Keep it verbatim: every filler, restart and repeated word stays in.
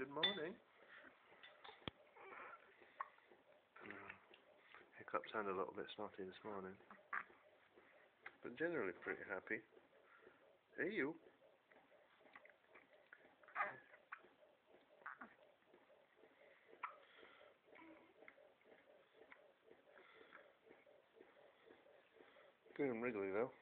Good morning. Hiccup sound a little bit snotty this morning, but generally pretty happy. Hey you. Good and wriggly though.